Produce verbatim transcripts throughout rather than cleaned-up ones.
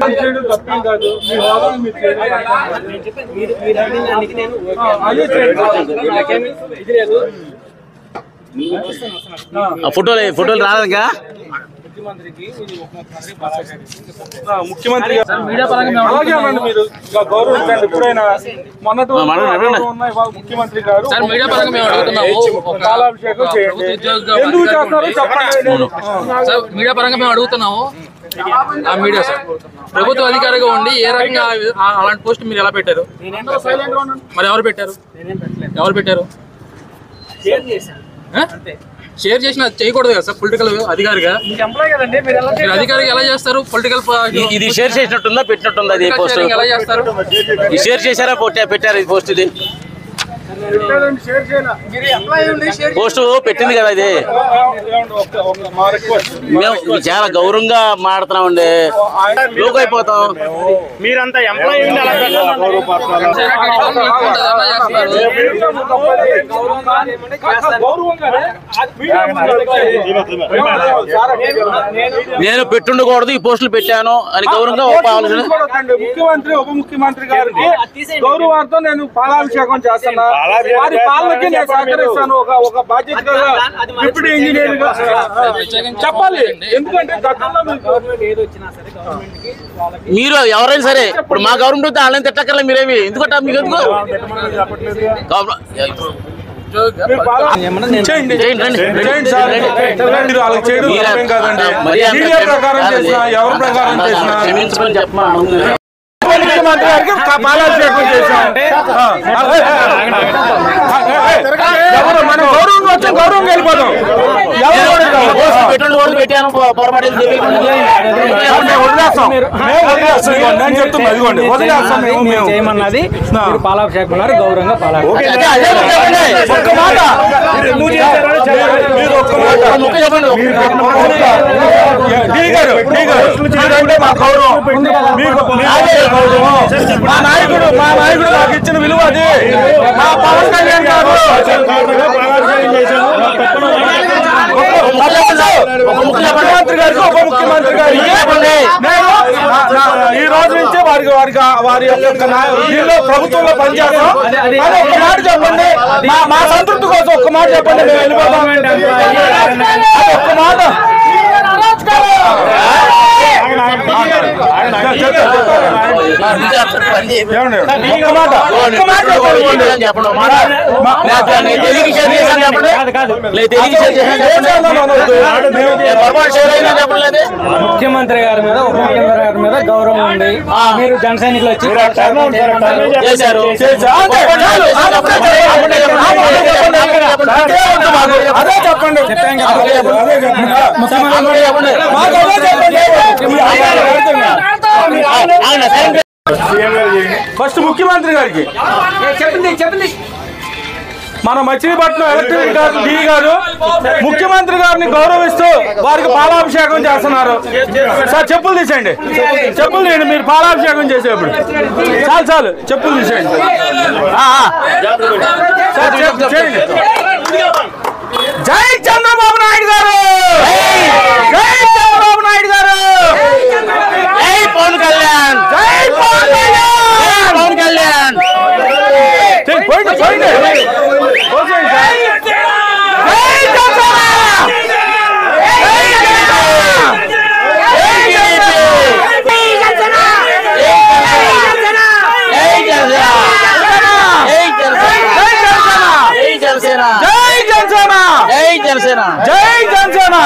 తప్పేం కాదు, మీ హోదాను మీరు ఫోటోలు ఫోటోలు రాలేదుగా ముఖ్యమంత్రి అలాగేనండి మీరు గౌరవించండి. ఎప్పుడైనా మొన్నటి ముఖ్యమంత్రి గారు పాలాభిషేకం చేయండి. ఎందుకు చేస్తారో చెప్పండి. మీడియా పరంగా మేము అడుగుతున్నాము. ఆ మీడియా సార్ ప్రభుత్వ అధికారిగా ఉండి ఏ రకంగా అలాంటి పోస్ట్ మీరు ఎలా పెట్టారు? మరి ఎవరు పెట్టారు? ఎవరు పెట్టారు? షేర్ చేసిన చేయకూడదు కదా సార్ పొలిటికల్ అధికారిగా. మీరు అధికారిగా ఎలా చేస్తారు? పొలిటికల్ ఇది షేర్ చేసినట్టుందా పెట్టినట్టుందా? ఇది పోస్ట్ ఎలా చేస్తారు? షేర్ చేశారా పెట్టారు? ఇది పోస్ట్ ఇది పోస్ట్ పెట్టింది కదా. ఇది మేము చాలా గౌరవంగా మాట్లాడుతున్నామండి. లోకి అయిపోతాం. మీరంతా ఎంప్లాయీ నేను పెట్టుండకూడదు, ఈ పోస్టులు పెట్టాను అని గౌరవంగా ముఖ్యమంత్రి ఉప ముఖ్యమంత్రి గారికి గౌరవార్థం నేను పాలాభిషేకం చేస్తున్నా. వారి పాలనకి నేను సహకరిస్తాను. ఒక ఒక బాధ్యతగా డిప్యూటీ ఇంజనీర్ గా చెప్పాలి. ఎందుకంటే మీరు ఎవరైనా సరే ఇప్పుడు మా గవర్నమెంట్ వాళ్ళని తిట్టక్కర్లే. మీరేమి ఎందుకంటే మీకు ఎందుకు క్షమించమని చెప్పమా ముఖ్యమంత్రి గారికి పాలాభిషేకం చేశాం. మనం గౌరవంగా వచ్చాం, గౌరవంగా వెళ్ళిపోతాం. పెట్టాను నేను చెప్తున్నా ఇదిగోండి వదిలేస్తాం. చేయమన్నది పాలాభిషేకం గౌరవంగా పాలాభిషేకం. ఒక్క మాట మీరు ఒక్క మాట డి గారు డి గారు మీరంటే మా గౌరవం. మీకు మా నాయకుడు మా నాయకుడు నాకు ఇచ్చిన విలువ అది. మా పవన్ కళ్యాణ్ గారు ముఖ్యమంత్రి గారికి ఉప ముఖ్యమంత్రి గారు ఈ రోజు నుంచి వారికి వారికి వారి యొక్క దీనిలో ప్రభుత్వంలో పనిచేస్తాం అని ఒక్క మాట చెప్పండి. మా సంతృప్తి కోసం ఒక్క మాట చెప్పండి. మేము వెళ్ళిపోతాం. ఒక్క మాట ముఖ్యమంత్రి గారి మీద ఉప ముఖ్యమంత్రి గారి మీద గౌరవం ఉంది. మీరు జన సైనికులు వచ్చి అదే చెప్పండి. ఫస్ట్ ముఖ్యమంత్రి గారికి చెప్పండి చెప్పండి మన మచిలీపట్నం ఎలక్ట్రిక్ డి గారు ముఖ్యమంత్రి గారిని గౌరవిస్తూ వారికి పాలాభిషేకం చేస్తున్నారు. సార్ చెప్పులు తీసేయండి, చెప్పులు తీయండి. మీరు పాలాభిషేకం చేసేప్పుడు చాలు చాలు చెప్పులు తీసేయండి. సార్ చేయండి. జై చంద్రబాబు నాయుడు గారు, జై చంద్రబాబు నాయుడు గారు, జై పవన్ కళ్యాణ్, జై పవన్ కళ్యాణ్, పవన్ కళ్యాణ్. పోయింది పోయింది జై జనసేన, జై జనసేన, జై జనసేన,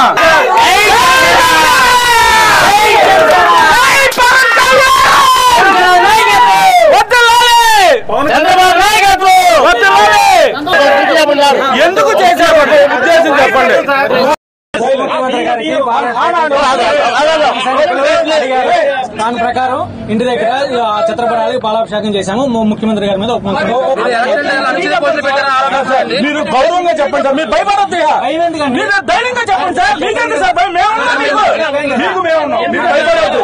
చంద్రబాబు నాయకత్వం. ఎందుకు చేశారు ఉద్దేశం చెప్పండి. దాని ప్రకారం ఇంటి దగ్గర చిత్రపటాలకి పాలాభిషేకం చేశాము. ముఖ్యమంత్రి గారి మీద ఉప మీరు గౌరవంగా చెప్పండి సార్. మీరు భయపడద్దు, మీరు ధైర్యంగా చెప్పండి సార్. మీకంటే సార్ భయం మేము మీకు మేము ఉన్నాం. మీరు భయపడద్దు.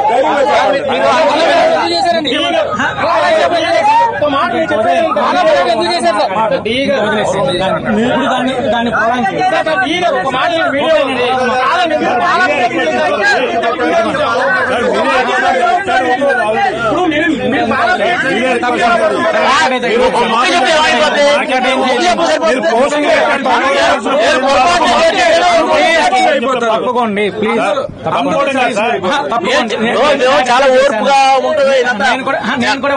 దాన్ని పోవడానికి తప్పకోండి ప్లీజ్, చాలా ఓర్పుగా ఉంటుంది. నేను కూడా